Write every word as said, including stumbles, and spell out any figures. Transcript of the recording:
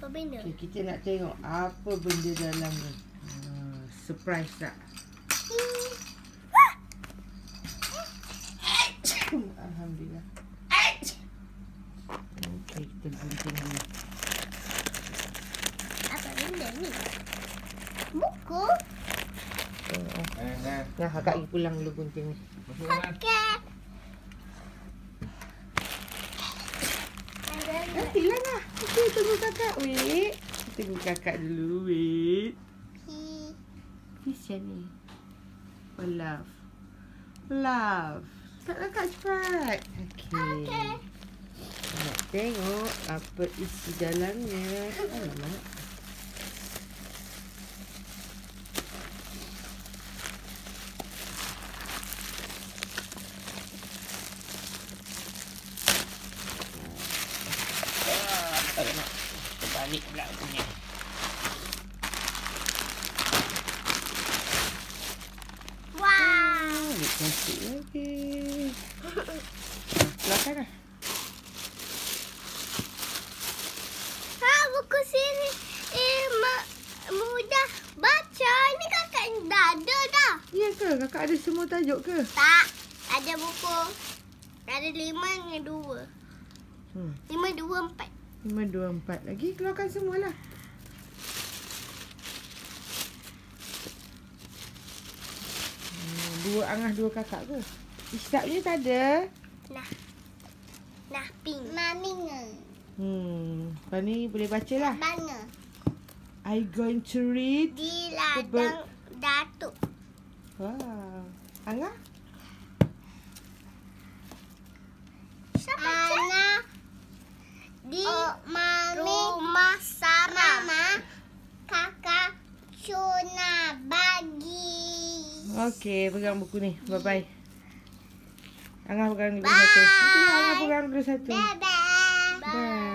Apa benda? Okay, kita nak tengok apa benda dalam ni. Ha, surprise tak? Alhamdulillah. Okey, kita gunting dulu. Apa benda ni? Buku? Tengok. Eh, eh. Nah, kakak pergi pulang dulu gunting ni. Masuk mana? Okey. Nantilah lah. Okey, tunggu kakak. Wait. Tunggu kakak dulu. Wait. Kisah ni. Oh, love. Love. Start kakak cepat. Okey. Okey. Nak tengok apa isi dalamnya. Alamak. Alamak. Terbalik pula punya. Wow. Ambil plastik lagi. Keluarkan lah. Ha, buku sini. Eh, mak mudah baca. Ni kakak dah ada dah. Ya ke? Kakak ada semua tajuk ke? Tak. Ada buku. Ada lima dengan dua. Hmm. Lima, dua, empat. lima, dua, empat. Lagi keluarkan semualah. Hmm, dua angah dua kakak ke? Isap ni tak ada. Nah. Nah, pink. Mami ni. Hmm. Lepas ni boleh baca lah. Mana? I going to read. Di Tebal. ladang Datuk. Wow. Angah? Siapa Ana di oh, mami, rumah Sarah. Mama, kakak Cuna bagi. Okey, pegang buku ni. Bye-bye. Angah pegang dulu Bye. satu. Nanti Angah pegang dulu satu. Bye-bye. Bye.